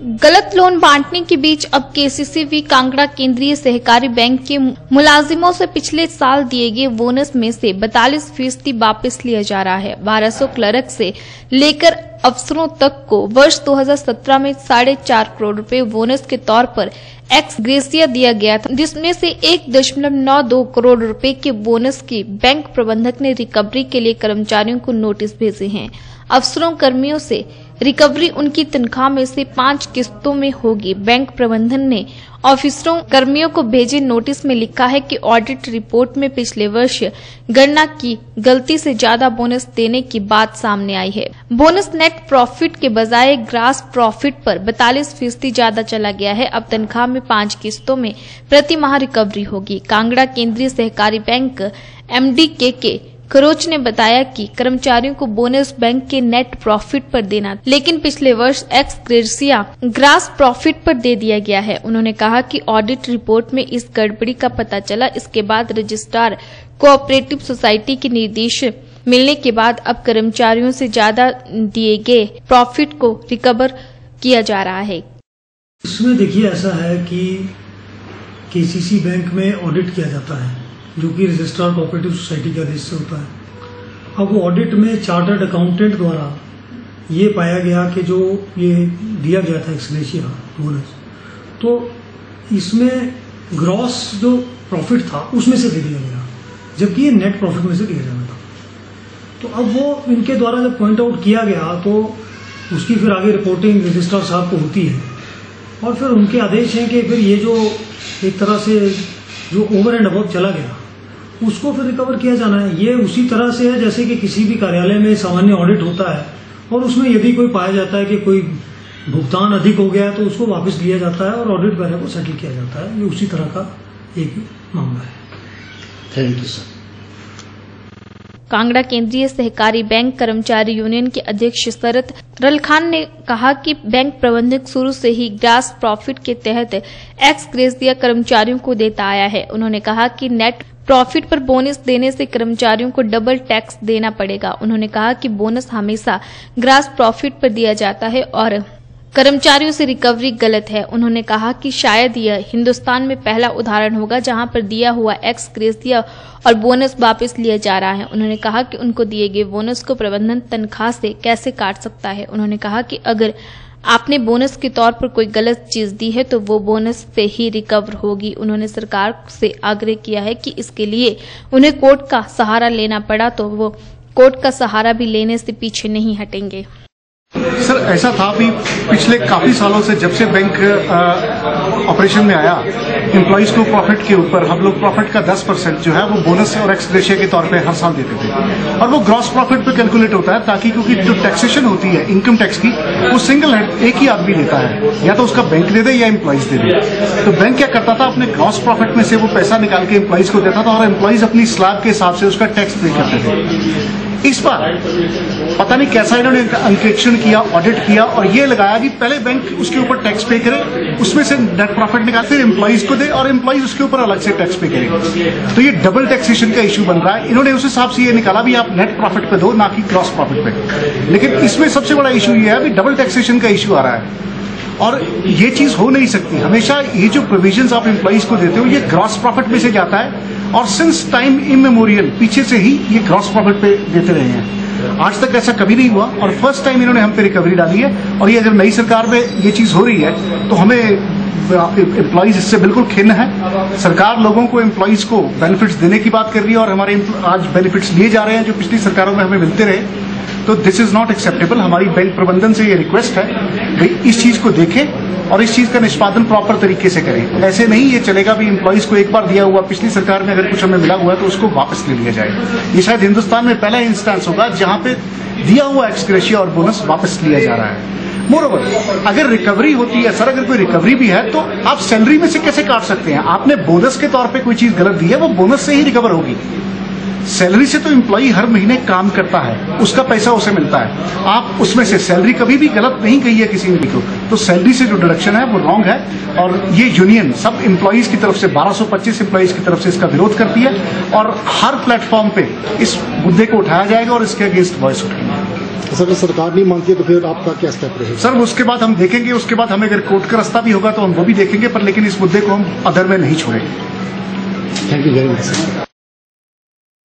गलत लोन बांटने के बीच अब केसीसीबी कांगड़ा केंद्रीय सहकारी बैंक के मुलाजिमों से पिछले साल दिए गए बोनस में से 42% वापस लिया जा रहा है। 1200 क्लर्क से लेकर अफसरों तक को वर्ष 2017 में 4.5 करोड़ रुपए बोनस के तौर पर एक्स ग्रेसिया दिया गया था, जिसमें से 1.92 करोड़ रुपए के बोनस की बैंक प्रबंधक ने रिकवरी के लिए कर्मचारियों को नोटिस भेजे हैं। अफसरों कर्मियों से रिकवरी उनकी तनख्वाह में से 5 किस्तों में होगी। बैंक प्रबंधन ने ऑफिसरों कर्मियों को भेजे नोटिस में लिखा है कि ऑडिट रिपोर्ट में पिछले वर्ष गणना की गलती से ज्यादा बोनस देने की बात सामने आई है। बोनस नेट प्रॉफिट के बजाय ग्रास प्रॉफिट पर 42% ज्यादा चला गया है। अब तनख्वाह में 5 किस्तों में प्रति माह रिकवरी होगी। कांगड़ा केंद्रीय सहकारी बैंक एमडी के खरोच ने बताया कि कर्मचारियों को बोनस बैंक के नेट प्रॉफिट पर देना, लेकिन पिछले वर्ष एक्स ग्रेसिया ग्रास प्रॉफिट पर दे दिया गया है। उन्होंने कहा कि ऑडिट रिपोर्ट में इस गड़बड़ी का पता चला। इसके बाद रजिस्ट्रार कोऑपरेटिव सोसाइटी के निर्देश मिलने के बाद अब कर्मचारियों से ज्यादा दिए गए प्रॉफिट को रिकवर किया जा रहा है। इसमें देखिए ऐसा है कि केसीसी बैंक में ऑडिट किया जाता है जो कि रजिस्ट्रार कोऑपरेटिव सोसाइटी के आदेश से होता है। अब वो ऑडिट में चार्टर्ड अकाउंटेंट द्वारा ये पाया गया कि जो ये दिया गया था एक्स ग्रेसिया बोनस, तो इसमें ग्रॉस जो प्रॉफिट था उसमें से दे दिया गया, जबकि ये नेट प्रॉफिट में से दिया जाना था। तो अब वो इनके द्वारा जब पॉइंट आउट किया गया तो उसकी फिर आगे रिपोर्टिंग रजिस्ट्रार साहब को होती है और फिर उनके आदेश हैं कि फिर ये जो एक तरह से जो ओवर एंड अबव चला गया उसको फिर रिकवर किया जाना है। ये उसी तरह से है जैसे कि किसी भी कार्यालय में सामान्य ऑडिट होता है और उसमें यदि कोई पाया जाता है कि कोई भुगतान अधिक हो गया है तो उसको वापस लिया जाता है और ऑडिट वगैरह को सेटल किया जाता है। ये उसी तरह का एक मामला है। Thank you sir. कांगड़ा केंद्रीय सहकारी बैंक कर्मचारी यूनियन के अध्यक्ष शरद रलखान ने कहा कि बैंक प्रबंधक शुरू से ही ग्रास प्रॉफिट के तहत एक्स ग्रेसिया कर्मचारियों को देता आया है। उन्होंने कहा कि नेट प्रॉफिट पर बोनस देने से कर्मचारियों को डबल टैक्स देना पड़ेगा। उन्होंने कहा कि बोनस हमेशा ग्रास प्रॉफिट पर दिया जाता है और कर्मचारियों से रिकवरी गलत है। उन्होंने कहा कि शायद यह हिंदुस्तान में पहला उदाहरण होगा जहां पर दिया हुआ एक्स ग्रेसिया और बोनस वापस लिया जा रहा है। उन्होंने कहा कि उनको दिए गए बोनस को प्रबंधन तनख्वाह से कैसे काट सकता है। उन्होंने कहा कि अगर आपने बोनस के तौर पर कोई गलत चीज दी है तो वो बोनस से ही रिकवर होगी। उन्होंने सरकार से आग्रह किया है कि इसके लिए उन्हें कोर्ट का सहारा लेना पड़ा तो वो कोर्ट का सहारा भी लेने से पीछे नहीं हटेंगे। सर ऐसा था भी पिछले काफी सालों से जब से बैंक ऑपरेशन में आया, एम्प्लॉइज को प्रॉफिट के ऊपर हम लोग प्रॉफिट का 10% जो है वो बोनस और एक्स ग्रेसिया के तौर पे हर साल देते थे और वो ग्रॉस प्रॉफिट पे कैलकुलेट होता है ताकि क्योंकि जो टैक्सेशन होती है इनकम टैक्स की वो सिंगल हेड एक ही आदमी देता है, या तो उसका बैंक दे दे या एम्प्लॉइज दे दे। तो बैंक क्या करता था, अपने ग्रॉस प्रॉफिट में से वो पैसा निकाल के एम्प्लॉइज को देता था और एम्प्लॉइज अपनी स्लैब के हिसाब से उसका टैक्स पे करते थे। इस बार पता नहीं कैसा इन्होंने अंकेक्षण किया, ऑडिट किया और ये लगाया कि पहले बैंक उसके ऊपर टैक्स पे करे, उसमें से नेट प्रॉफिट निकाल फिर एम्प्लॉइज को दे और एम्प्लॉइज उसके ऊपर अलग से टैक्स पे करे। तो ये डबल टैक्सेशन का इश्यू बन रहा है। इन्होंने उस हिसाब से ये निकाला भी आप नेट प्रॉफिट पे दो ना कि ग्रॉस प्रॉफिट पे, लेकिन इसमें सबसे बड़ा इश्यू ये है कि डबल टैक्सेशन का इश्यू आ रहा है और ये चीज हो नहीं सकती। हमेशा ये जो प्रोविजंस आप एम्प्लॉइज को देते हो ये ग्रॉस प्रॉफिट में से जाता है और सिंस टाइम इमेमोरियल पीछे से ही ये ग्रॉस प्रॉफिट पे देते रहे हैं। आज तक ऐसा कभी नहीं हुआ और फर्स्ट टाइम इन्होंने हम पे रिकवरी डाली है और ये अगर नई सरकार में ये चीज हो रही है तो हमें एम्प्लॉइज इससे बिल्कुल खिन्न है। सरकार लोगों को एम्प्लॉइज को बेनिफिट्स देने की बात कर रही है और हमारे आज बेनिफिट्स लिए जा रहे हैं जो पिछली सरकारों में हमें मिलते रहे। तो दिस इज नॉट एक्सेप्टेबल। हमारी बैंक प्रबंधन से ये रिक्वेस्ट है भाई इस चीज को देखें और इस चीज का निष्पादन प्रॉपर तरीके से करें। ऐसे नहीं ये चलेगा भी एम्प्लॉइज को एक बार दिया हुआ पिछली सरकार में अगर कुछ हमें मिला हुआ है तो उसको वापस ले लिया जाए। ये शायद हिंदुस्तान में पहला इंस्टेंस होगा जहां पे दिया हुआ एक्स ग्रेसिया और बोनस वापस लिया जा रहा है। मोरओवर अगर रिकवरी होती है, सर अगर कोई रिकवरी भी है तो आप सैलरी में से कैसे काट सकते हैं? आपने बोनस के तौर पे कोई चीज गलत दी है वो बोनस से ही रिकवर होगी। सैलरी से तो एम्प्लॉई हर महीने काम करता है, उसका पैसा उसे मिलता है। आप उसमें से सैलरी कभी भी गलत नहीं कही है किसी ने को, तो सैलरी से जो डिडक्शन है वो रॉन्ग है और ये यूनियन सब एम्प्लॉइज की तरफ से 1225 एम्प्लॉइज की तरफ से इसका विरोध करती है और हर प्लेटफॉर्म पे इस मुद्दे को उठाया जाएगा और इसके अगेंस्ट वॉइस उठाएंगे। अगर सरकार नहीं मानती है तो फिर आपका क्या स्टेप रहेगा? सर उसके बाद हम देखेंगे, उसके बाद हमें अगर कोर्ट का रास्ता भी होगा तो हम वो भी देखेंगे, पर लेकिन इस मुद्दे को हम अधर में नहीं छोड़ेंगे। Thank you very much sir.